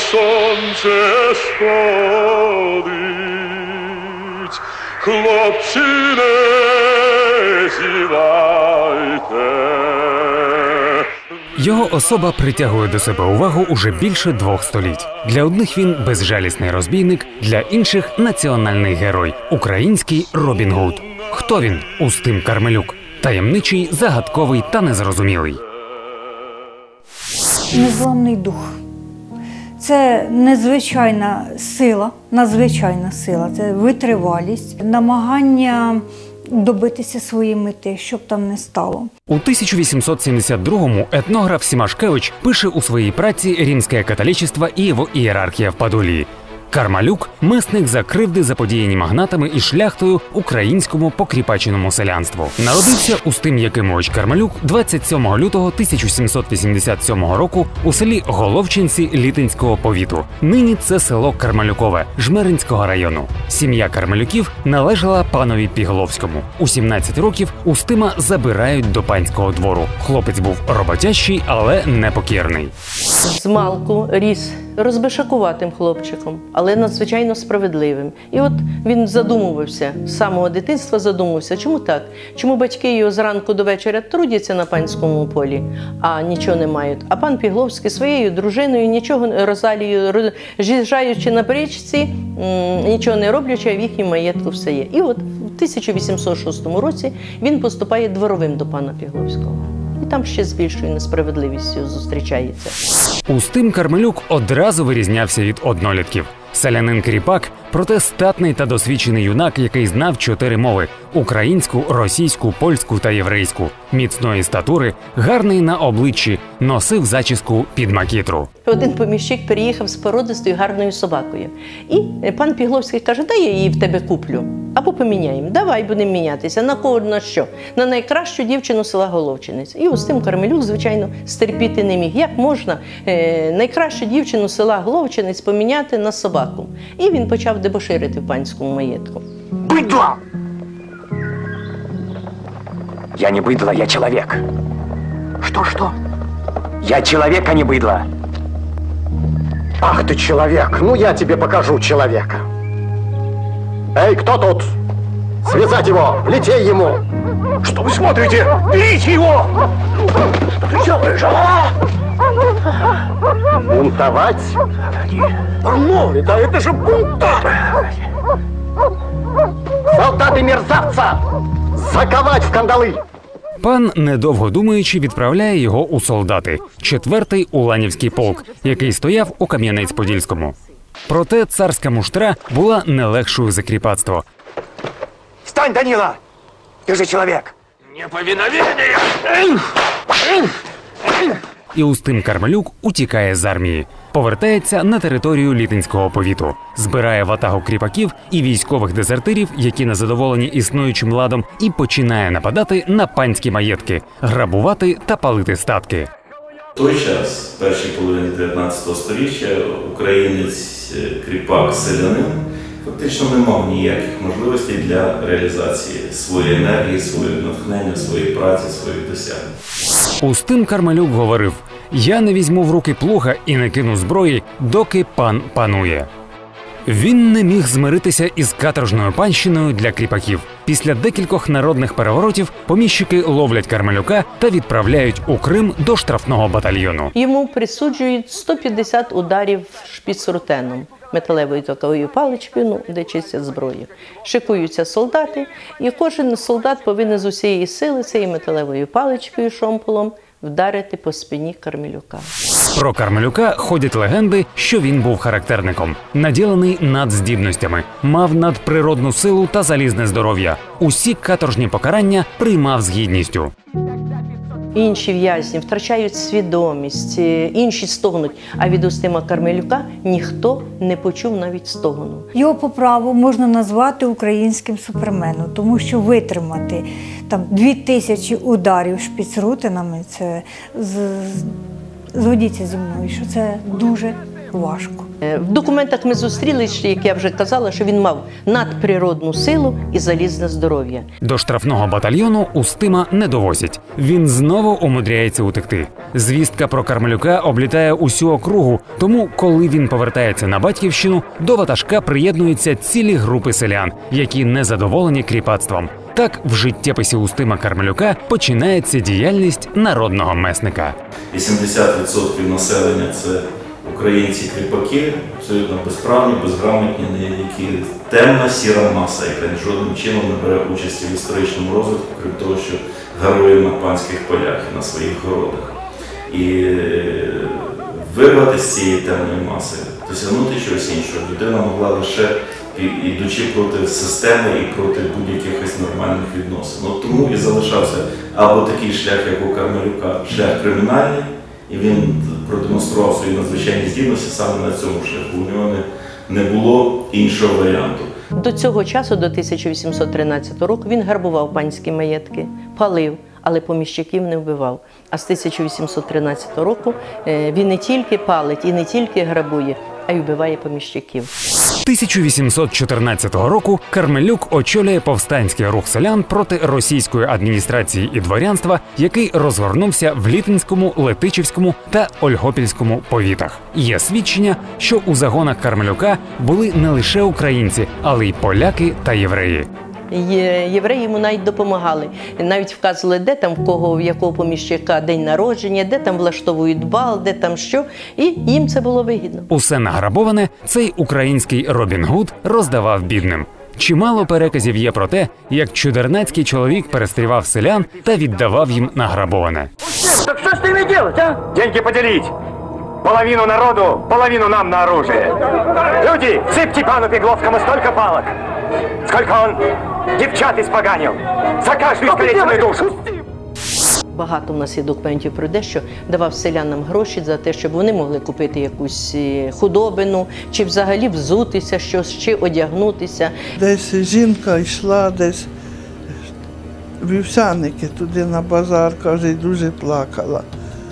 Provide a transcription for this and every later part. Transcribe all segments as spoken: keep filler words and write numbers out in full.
сонце сходить, хлопці, не зівайте. Його особа притягує до себе увагу уже більше двох століть. Для одних він безжалісний розбійник, для інших – національний герой – український Робін Гуд. Хто він? Устим Кармелюк. Таємничий, загадковий та незрозумілий. Незламний дух. Це незвичайна сила, надзвичайна сила, це витривалість, намагання добитися своєї мети, щоб там не стало. У тисяча вісімсот сімдесят другому етнограф Сімашкевич пише у своїй праці «Римське католичество і його ієрархія в Подолії». Кармалюк – месник за кривди, заподіяні магнатами і шляхтою українському покріпаченому селянству. Народився Устим Якимович Кармалюк двадцять сьомого лютого тисяча сімсот вісімдесят сьомого року у селі Головчинці Літинського повіту. Нині це село Кармалюкове Жмеринського району. Сім'я Кармалюків належала панові Пігловському. У сімнадцять років Устима забирають до панського двору. Хлопець був роботящий, але непокірний. Змалку ріс розбишакуватим хлопчиком, але надзвичайно справедливим. І от він задумувався, з самого дитинства задумувався, чому так? Чому батьки його зранку до вечора трудяться на панському полі, а нічого не мають? А пан Пігловський своєю дружиною, нічого Розалією, з'їжджаючи на бричці, нічого не роблячи, а в їхньому маєтку все є. І от в тисяча вісімсот шостому році він поступає дворовим до пана Пігловського. І там ще з більшою несправедливістю зустрічається. Устим Кармелюк одразу вирізнявся від однолітків. Селянин-кріпак, проте статний та досвідчений юнак, який знав чотири мови – українську, російську, польську та єврейську. Міцної статури, гарний на обличчі, носив зачіску під макітру. Один поміщик переїхав з породистою гарною собакою. І пан Пігловський каже, дай я її в тебе куплю. Або поміняємо. Давай будемо мінятися. На кого, на що? На найкращу дівчину села Головчинець. І Устим Кармелюк, звичайно, стерпіти не міг. Як можна е, найкращу дівчину села Головчинець поміняти на собаку? І він почав дебоширити в панському маєтку. Быдло! Я не быдло, я человек. Что-что? Я человек, а не быдло. Ах ты человек! Ну я тебе покажу человека. Эй, кто тут? Связать его! Летей ему! Что вы смотрите? Берите его! Что ты делаешь, а? Бунтовать? Ну, да это же бунтарь! Солдаты мерзавца! Заковать в кандалы! Пан, недовго думаючи, відправляє його у солдати – четвертий Уланівський полк, який стояв у Кам'янець-Подільському. Проте царська муштра була не легшою за кріпацтво. Стань, Данила! Ты же человек! Неповиновение! І Устим Кармелюк утікає з армії. Повертається на територію Літинського повіту. Збирає ватагу кріпаків і військових дезертирів, які незадоволені існуючим ладом, і починає нападати на панські маєтки, грабувати та палити статки. В той час, в першій половині дев'ятнадцятого століття, українець, кріпак, селянин фактично не мав ніяких можливостей для реалізації своєї енергії, своєї натхнення, своєї праці, своїх досягнень. Устим Кармелюк говорив: «Я не візьму в руки плуга і не кину зброї, доки пан панує». Він не міг змиритися із каторжною панщиною для кріпаків. Після декількох народних переворотів поміщики ловлять Кармелюка та відправляють у Крим до штрафного батальйону. Йому присуджують сто п'ятдесят ударів шпіцрутеном, металевою таковою паличкою, ну, де чистять зброю. Шикуються солдати, і кожен солдат повинен з усієї сили цією металевою паличкою, шомполом, вдарити по спині Кармелюка. Про Кармелюка ходять легенди, що він був характерником, наділений надздібностями, мав надприродну силу та залізне здоров'я. Усі каторжні покарання приймав з гідністю. Інші в'язні втрачають свідомість, інші стогнуть, а від Устима Кармелюка ніхто не почув навіть стогону. Його по праву можна назвати українським суперменом, тому що витримати там дві тисячі ударів шпіцрутинами, це з... згодіться зі мною, що це дуже важко. В документах ми зустріли, як я вже казала, що він мав надприродну силу і залізне здоров'я. До штрафного батальйону Устима не довозять. Він знову умудряється утекти. Звістка про Кармелюка облітає усю округу, тому коли він повертається на батьківщину, до ватажка приєднуються цілі групи селян, які незадоволені кріпацтвом. Так, в життєписі Устима Кармелюка починається діяльність народного месника. вісімдесят відсотків населення – це українці-кріпаки, абсолютно безправні, безграмотні, які темна сіра маса, яка жодним чином не бере участі в історичному розвитку, крім того, що гарує на панських полях і на своїх городах. І вирвати з цієї темної маси, досягнути чогось іншого, людина могла лише ідучи проти системи і проти будь-яких нормальних відносин. Ну, тому і залишався або такий шлях, як у Кармелюка, шлях кримінальний, і він продемонстрував свої надзвичайні здібності саме на цьому шляху. У нього не, не було іншого варіанту. До цього часу, до тисяча вісімсот тринадцятого року, він грабував панські маєтки, палив, але поміщиків не вбивав. А з тисяча вісімсот тринадцятого року він не тільки палить і не тільки грабує, а й вбиває поміщиків. тисяча вісімсот чотирнадцятого року Кармелюк очолює повстанський рух селян проти російської адміністрації і дворянства, який розгорнувся в Літинському, Летичівському та Ольгопільському повітах. Є свідчення, що у загонах Кармелюка були не лише українці, але й поляки та євреї. Євреї йому навіть допомагали. Навіть вказували, де там в кого, в якого поміщика день народження, де там влаштовують бал, де там що. І їм це було вигідно. Усе награбоване цей український Робін Гуд роздавав бідним. Чимало переказів є про те, як чудернацький чоловік перестрівав селян та віддавав їм награбоване. Так что ж ты ими делать, а? Деньги поделить. Половину народу, половину нам на оружие. Люди, сыпьте пану Пегловскому столько палок, сколько он девчат испоганил. За каждую искалеченную душу. Багато в нас є документів про те, що давав селянам гроші за те, щоб вони могли купити якусь худобину, чи взагалі взутися щось, чи одягнутися. Десь жінка йшла, десь вівсяники туди на базар, каже, дуже плакала.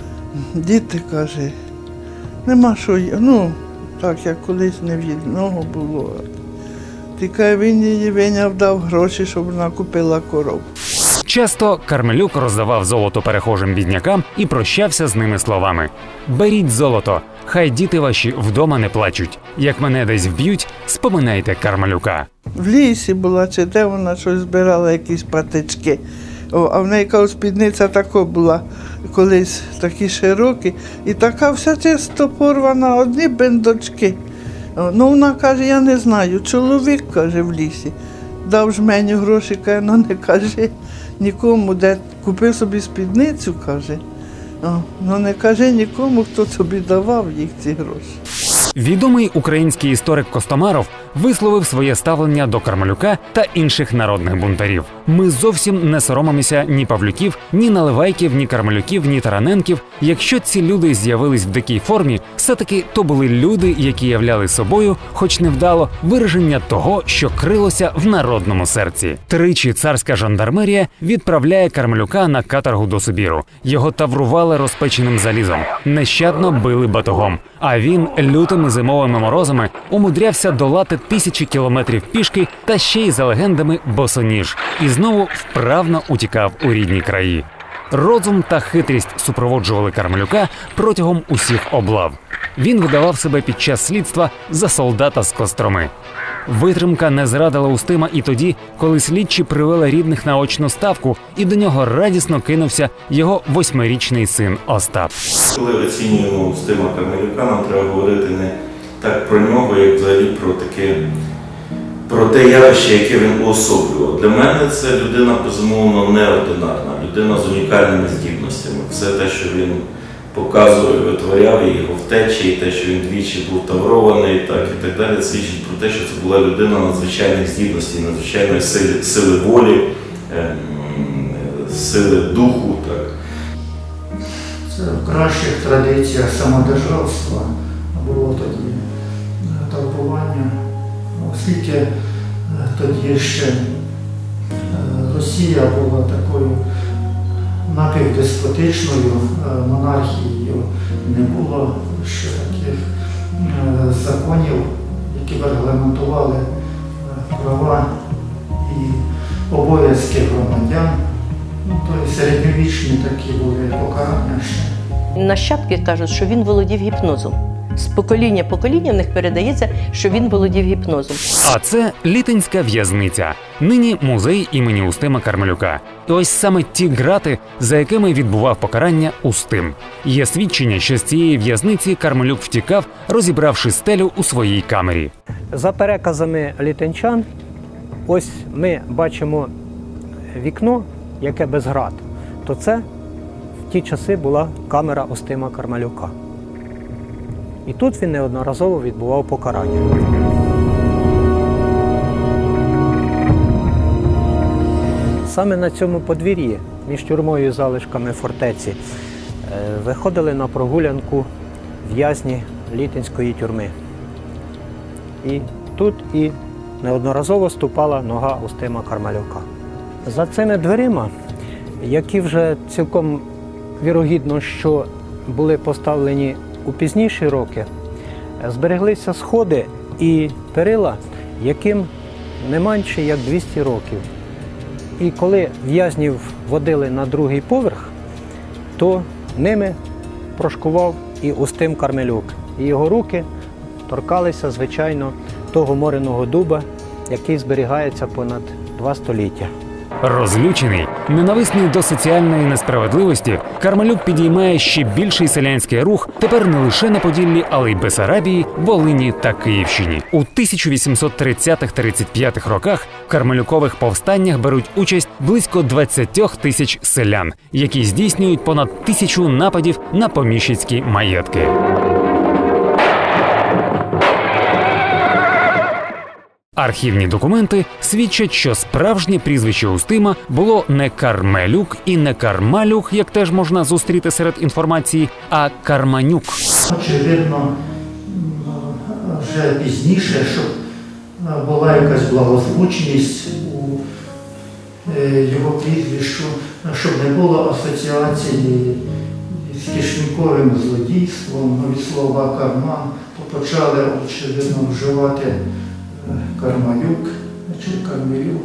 Діти, каже, нема що, ну, так як колись не в одного було. Тільки він її виняв, дав гроші, щоб вона купила коров. Часто Кармелюк роздавав золото перехожим біднякам і прощався з ними словами: «Беріть золото, хай діти ваші вдома не плачуть. Як мене десь вб'ють, споминайте Кармелюка». В лісі була, чи де вона щось збирала, якісь патички. О, а в неї яка спідниця така була, колись такі широкі, і така вся чисто порвана, одні бендочки. О, ну вона каже, я не знаю, чоловік, каже, в лісі, дав жменю гроші, каже, ну не кажи нікому, де купив собі спідницю, каже, о, ну не кажи нікому, хто тобі давав їх ці гроші. Відомий український історик Костомаров висловив своє ставлення до Кармелюка та інших народних бунтарів. Ми зовсім не соромимося ні Павлюків, ні Наливайків, ні Кармелюків, ні Тараненків. Якщо ці люди з'явились в дикій формі, все-таки то були люди, які являли собою, хоч невдало, вираження того, що крилося в народному серці. Тричі царська жандармерія відправляє Кармелюка на каторгу до Сибіру. Його таврували розпеченим залізом, нещадно били батогом, а він лютими зимовими морозами умудрявся долати тисячі кілометрів пішки та ще й за легендами босоніж. І знову вправно утікав у рідні краї. Розум та хитрість супроводжували Кармелюка протягом усіх облав. Він видавав себе під час слідства за солдата з Костроми. Витримка не зрадила Устима і тоді, коли слідчі привели рідних на очну ставку, і до нього радісно кинувся його восьмирічний син Остап. Коли оцінюємо Устима Кармелюка, нам треба говорити не так про нього, як взагалі про таке, про те явище, яке він уособлював. Для мене це людина, безумовно, неординарна, людина з унікальними здібностями. Все те, що він показує, витворяв, і його втечі, і те, що він двічі був таврований, так, і так далі, свідчить про те, що це була людина надзвичайних здібностей, надзвичайної сили, сили волі, сили духу. Так. Це в кращих традиціях самодержавства було тоді таврування, оскільки тоді ще Росія була такою напівдеспотичною монархією, не було ще таких обов'язки громадян. Ну, то середньовічні такі були покарання ще. Нащадки кажуть, що він володів гіпнозом. З покоління в покоління в них передається, що він володів гіпнозом. А це Літинська в'язниця, нині музей імені Устима Кармелюка. І ось саме ті грати, за якими відбував покарання Устим. Є свідчення, що з цієї в'язниці Кармелюк втікав, розібравши стелю у своїй камері. За переказами літинчан, ось ми бачимо вікно, яке без грат. То це в ті часи була камера Устима Кармелюка. І тут він неодноразово відбував покарання. Саме на цьому подвір'ї, між тюрмою і залишками фортеці, виходили на прогулянку в'язні Літинської тюрми. І тут і неодноразово ступала нога Устима Кармелюка. За цими дверима, які вже цілком вірогідно, що були поставлені у пізніші роки, збереглися сходи і перила, яким не менше як двісті років. І коли в'язнів водили на другий поверх, то ними прошкував і Устим Кармелюк. І його руки торкалися, звичайно, того мореного дуба, який зберігається понад два століття. Розлючений, ненависний до соціальної несправедливості, Кармелюк підіймає ще більший селянський рух тепер не лише на Поділлі, але й Бесарабії, Волині та Київщині. У тисяча вісімсот тридцятих — тридцять п'ятих роках в кармелюкових повстаннях беруть участь близько двадцять тисяч селян, які здійснюють понад тисячу нападів на поміщицькі маєтки. Архівні документи свідчать, що справжнє прізвище Устима було не Кармелюк і не Кармалюк, як теж можна зустріти серед інформації, а Карманюк. Очевидно, вже пізніше, щоб була якась благозвучність у його прізвищу, щоб не було асоціації з кишеньковим злодійством, від слова «карман», то почали, очевидно, вживати Кармалюк чи Кармелюк.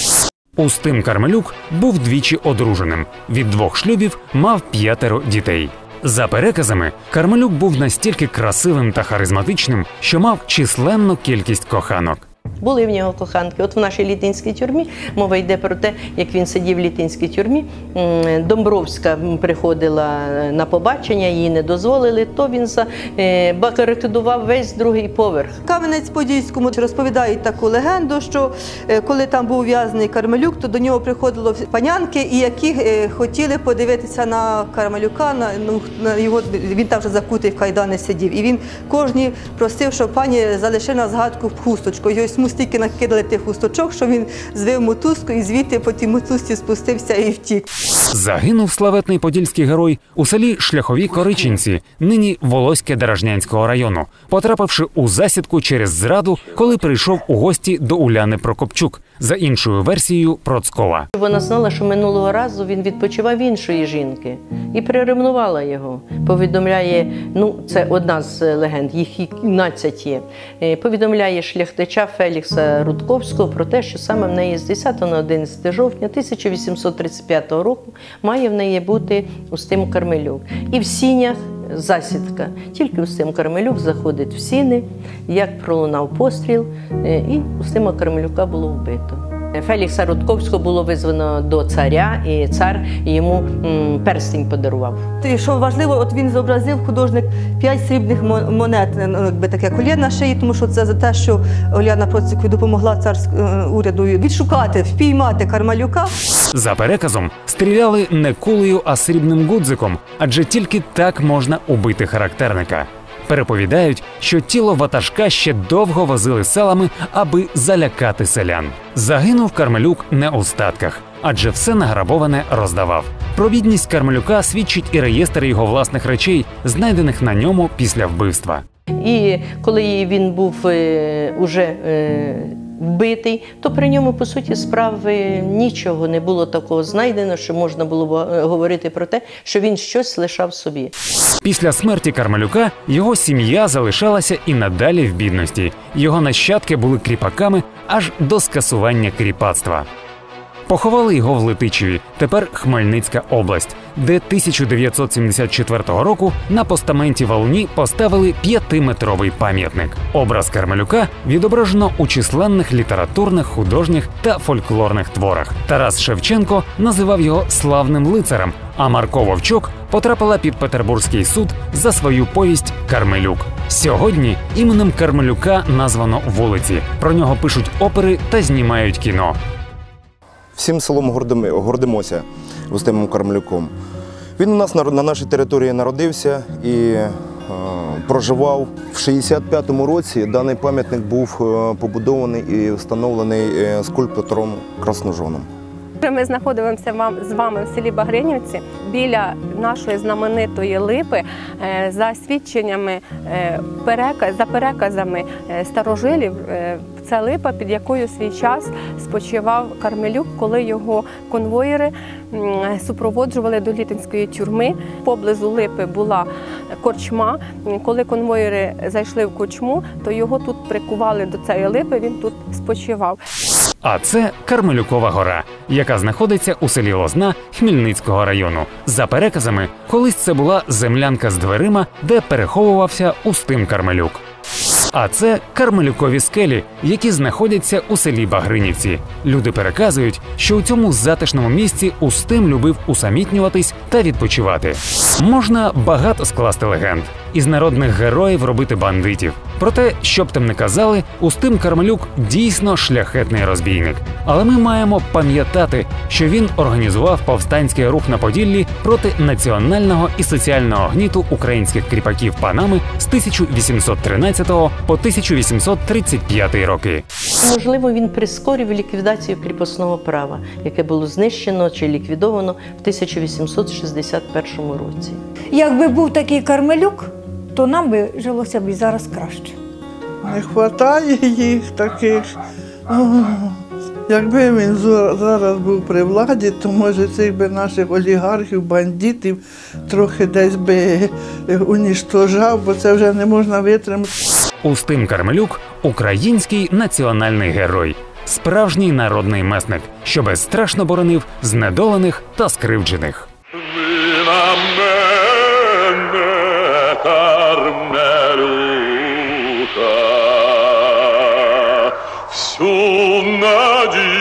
Устим Кармелюк був двічі одруженим. Від двох шлюбів мав п'ятеро дітей. За переказами, Кармелюк був настільки красивим та харизматичним, що мав численну кількість коханок. Були в нього коханки. От в нашій Літинській тюрмі мова йде про те, як він сидів в Літинській тюрмі. Домбровська приходила на побачення, їй не дозволили, то він забарикадував весь другий поверх. В Кам'янець-Подільському розповідають таку легенду, що коли там був ув'язнений Кармелюк, то до нього приходили панянки, і які хотіли подивитися на Кармелюка, на, ну, на його, він там вже закутий в кайдани сидів. І він кожній просив, щоб пані залишила на згадку хусточку. Йому стільки накидали тих хусточок, що він звив мотузку і звідти по тій мотузці спустився і втік. Загинув славетний подільський герой у селі Шляхові Кориченці, нині Волоське Деражнянського району, потрапивши у засідку через зраду, коли прийшов у гості до Уляни Прокопчук, за іншою версією Процкова. Вона знала, що минулого разу він відпочивав іншої жінки і приревнувала його. Повідомляє, ну це одна з легенд, їх кімнадцять є, повідомляє шляхтича Фелікса Рудковського про те, що саме в неї з десятого на одинадцяте жовтня тисяча вісімсот тридцять п'ятого року має в неї бути Устим Кармелюк. І в сінях засідка. Тільки Устим Кармелюк заходить в сіни, як пролунав постріл, і Устима Кармелюка було вбито. Фелікса Рудковського було визвано до царя, і цар йому м, перстень подарував. І що важливо, от він зобразив, художник, п'ять срібних монет, ну, якби таке колє на шиї, тому що це за те, що Уляна Процкова допомогла царському уряду відшукати, впіймати Кармелюка. За переказом, стріляли не кулею, а срібним гудзиком, адже тільки так можна убити характерника. Переповідають, що тіло ватажка ще довго возили селами, аби залякати селян. Загинув Кармелюк не у статках, адже все награбоване роздавав. Про бідність Кармелюка свідчить і реєстр його власних речей, знайдених на ньому після вбивства. І коли він був е, уже е, вбитий, то при ньому, по суті, справи нічого не було такого знайдено, що можна було говорити про те, що він щось лишав собі. Після смерті Кармелюка його сім'я залишалася і надалі в бідності. Його нащадки були кріпаками аж до скасування кріпацтва. Поховали його в Летичеві, тепер Хмельницька область, де тисяча дев'ятсот сімдесят четвертого року на постаменті Волині поставили п'ятиметровий пам'ятник. Образ Кармелюка відображено у численних літературних, художніх та фольклорних творах. Тарас Шевченко називав його славним лицарем, а Марко Вовчок потрапила під Петербурзький суд за свою повість «Кармелюк». Сьогодні іменем Кармелюка названо вулиці. Про нього пишуть опери та знімають кіно. Всім селом гордимося Устимом Кармелюком. Він у нас на нашій території народився і е, проживав. В шістдесят п'ятому році даний пам'ятник був побудований і встановлений скульптором Красножоном. Ми знаходимося вам, з вами в селі Багринівці біля нашої знаменитої липи. За свідченнями, за переказами старожилів, це липа, під якою свій час спочивав Кармелюк, коли його конвоїри супроводжували до Літинської тюрми. Поблизу липи була корчма. Коли конвоїри зайшли в корчму, то його тут прикували до цієї липи, він тут спочивав. А це Кармелюкова гора, яка знаходиться у селі Лозна Хмельницького району. За переказами, колись це була землянка з дверима, де переховувався Устим Кармелюк. А це Кармелюкові скелі, які знаходяться у селі Багринівці. Люди переказують, що у цьому затишному місці Устим любив усамітнюватись та відпочивати. Можна багато скласти легенд. Із народних героїв робити бандитів. Проте, що б там не казали, Устим Кармелюк дійсно шляхетний розбійник. Але ми маємо пам'ятати, що він організував повстанський рух на Поділлі проти національного і соціального гніту українських кріпаків Панами з тисяча вісімсот тринадцятого по тисяча вісімсот тридцять п'ятий роки. Можливо, він прискорив ліквідацію кріпосного права, яке було знищено чи ліквідовано в тисяча вісімсот шістдесят першому році. Якби був такий Кармелюк, то нам би жилося б і зараз краще. Не вистачає їх таких. Якби він зараз був при владі, то, може, цих би наших олігархів, бандитів трохи десь би уніштожав, бо це вже не можна витримати. Устим Кармелюк – український національний герой. Справжній народний месник, що безстрашно боронив знедолених та скривджених. Всю надію